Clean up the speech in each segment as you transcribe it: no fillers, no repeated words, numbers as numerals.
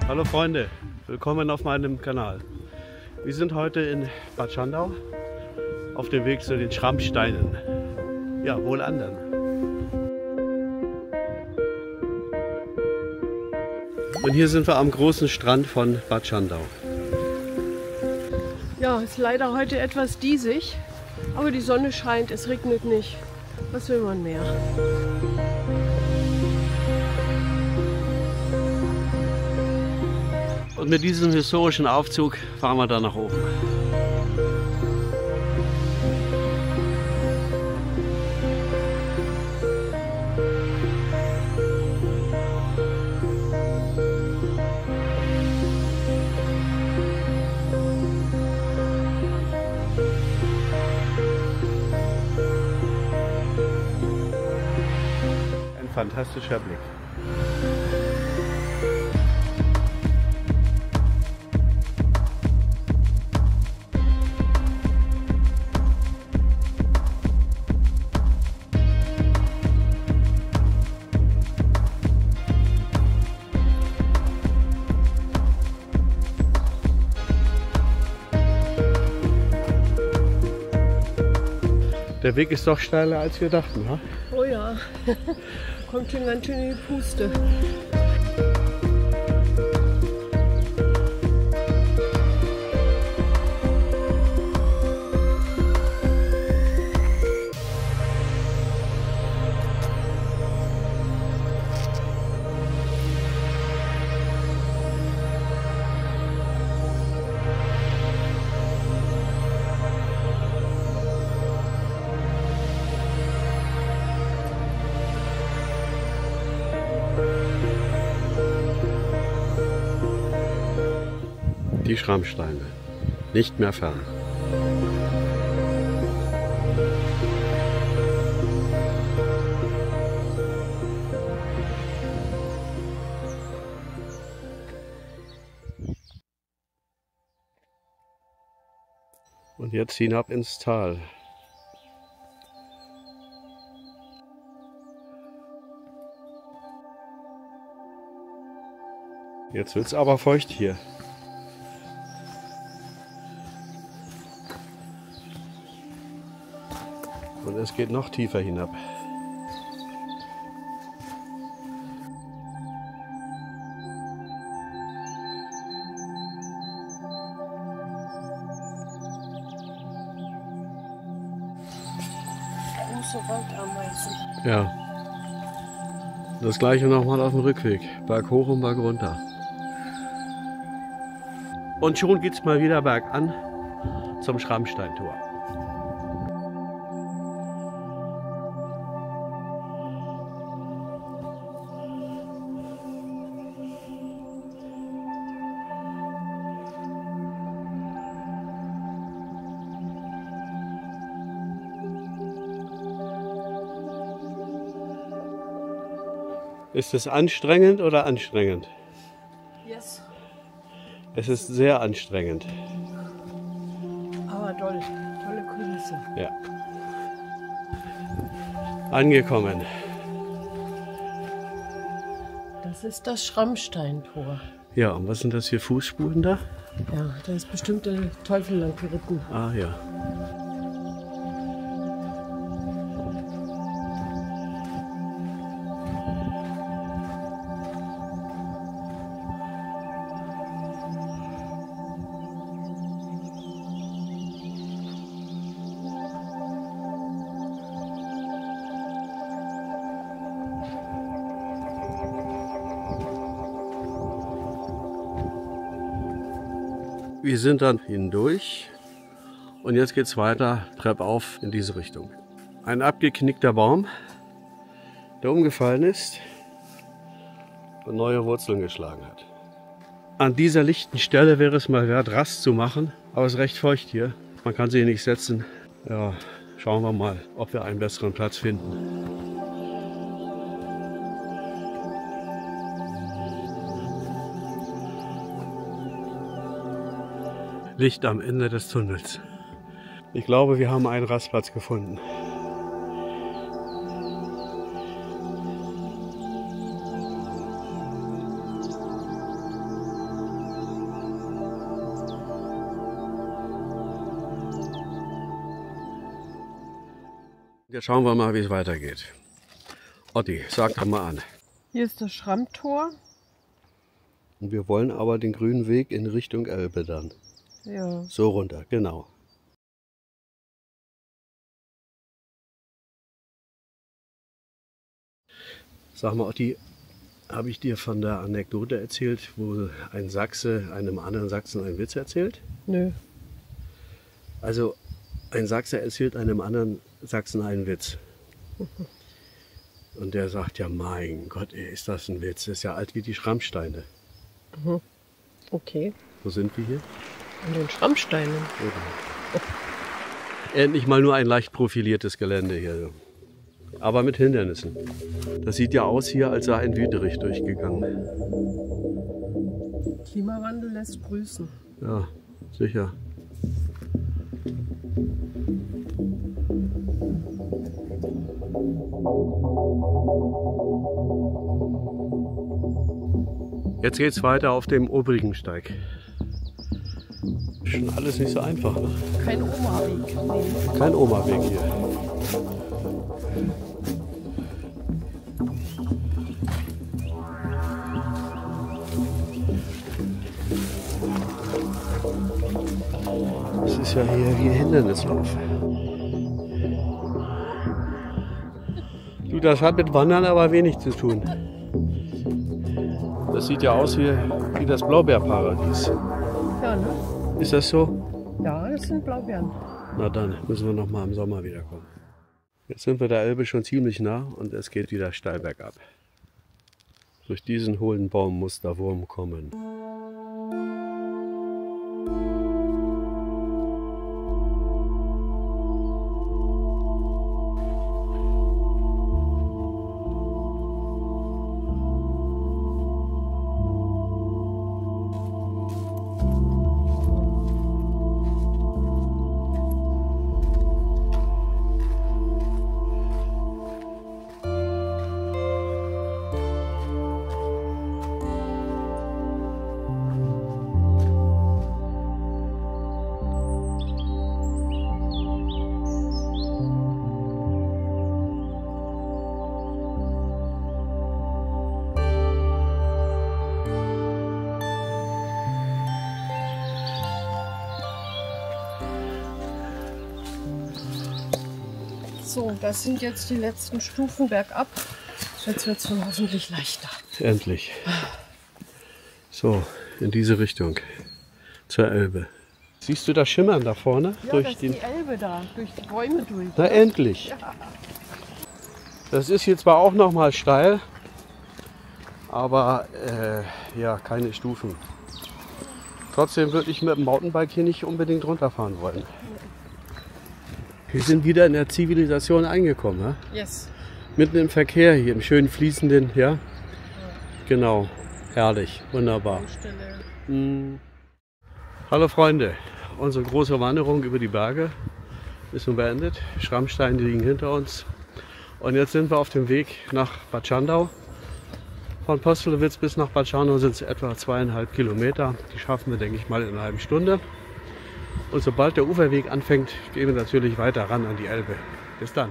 Hallo Freunde, willkommen auf meinem Kanal. Wir sind heute in Bad Schandau auf dem Weg zu den Schrammsteinen. Ja, wohl anderen. Und hier sind wir am großen Strand von Bad Schandau. Ja, ist leider heute etwas diesig, aber die Sonne scheint, es regnet nicht. Was will man mehr? Und mit diesem historischen Aufzug fahren wir dann nach oben. Ein fantastischer Blick. Der Weg ist doch steiler, als wir dachten, ha? Oh ja, kommt schon ganz schön in die Puste. Die Schrammsteine, nicht mehr fern. Und jetzt hinab ins Tal. Jetzt wird's aber feucht hier. Und es geht noch tiefer hinab. Große Waldameisen. Ja. Das gleiche nochmal auf dem Rückweg. Berg hoch und Berg runter. Und schon geht's mal wieder bergan zum Schrammsteintor. Ist es anstrengend oder anstrengend? Yes. Es ist sehr anstrengend. Aber toll, tolle Kulisse. Ja. Angekommen. Das ist das Schrammsteintor. Ja, und was sind das für Fußspuren da? Ja, da ist bestimmt der Teufel lang geritten. Ah ja. Wir sind dann hindurch und jetzt geht es weiter, treppauf in diese Richtung. Ein abgeknickter Baum, der umgefallen ist und neue Wurzeln geschlagen hat. An dieser lichten Stelle wäre es mal wert, Rast zu machen, aber es ist recht feucht hier. Man kann sich hier nicht setzen. Ja, schauen wir mal, ob wir einen besseren Platz finden. Licht am Ende des Tunnels. Ich glaube, wir haben einen Rastplatz gefunden. Jetzt schauen wir mal, wie es weitergeht. Otti, sag doch mal an. Hier ist das Schrammtor. Und wir wollen aber den grünen Weg in Richtung Elbe dann. Ja. So runter, genau. Sag mal, Otti, habe ich dir von der Anekdote erzählt, wo ein Sachse einem anderen Sachsen einen Witz erzählt? Nö. Also, ein Sachse erzählt einem anderen Sachsen einen Witz. Und der sagt, ja mein Gott, ey, ist das ein Witz? Das ist ja alt wie die Schrammsteine. Okay. Wo sind wir hier? An den Schrammsteinen. Endlich mal nur ein leicht profiliertes Gelände hier. Aber mit Hindernissen. Das sieht ja aus hier, als sei ein Wüterich durchgegangen. Klimawandel lässt grüßen. Ja, sicher. Jetzt geht's weiter auf dem Obrigensteig. Schon alles nicht so einfach, ne? Kein Oma-Weg. Nee. Kein Oma-Weg hier. Das ist ja hier wie Hindernislauf. Du, das hat mit Wandern aber wenig zu tun. Das sieht ja aus wie das Blaubeerparadies. Ja, ne? Ist das so? Ja, das sind Blaubeeren. Na dann müssen wir noch mal im Sommer wiederkommen. Jetzt sind wir der Elbe schon ziemlich nah und es geht wieder steil bergab. Durch diesen hohlen Baum muss der Wurm kommen. So, das sind jetzt die letzten Stufen bergab. Jetzt wird es dann hoffentlich leichter. Endlich. So, in diese Richtung. Zur Elbe. Siehst du das Schimmern da vorne? Ja, durch das ist die Elbe da, durch die Bäume durch. Na endlich. Ja. Das ist hier zwar auch noch mal steil, aber ja, keine Stufen. Trotzdem würde ich mit dem Mountainbike hier nicht unbedingt runterfahren wollen. Wir sind wieder in der Zivilisation angekommen. Ne? Yes. Mitten im Verkehr hier, im schönen fließenden, ja? Genau, herrlich, wunderbar. Hallo Freunde, unsere große Wanderung über die Berge ist nun beendet. Schrammsteine liegen hinter uns. Und jetzt sind wir auf dem Weg nach Bad Schandau. Von Postelowitz bis nach Bad Schandau sind es etwa 2,5 Kilometer. Die schaffen wir, denke ich mal, in einer halben Stunde. Und sobald der Uferweg anfängt, gehen wir natürlich weiter ran an die Elbe. Bis dann.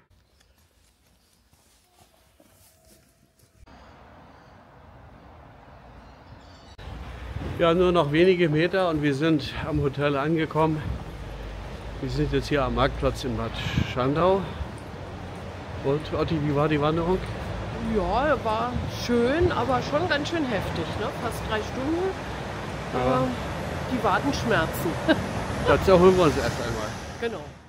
Ja, nur noch wenige Meter und wir sind am Hotel angekommen. Wir sind jetzt hier am Marktplatz in Bad Schandau. Und Otti, wie war die Wanderung? Ja, war schön, aber schon ganz schön heftig. Ne? Fast 3 Stunden. Ja. Die Waden schmerzen. Das erholen wir uns erst einmal. Genau.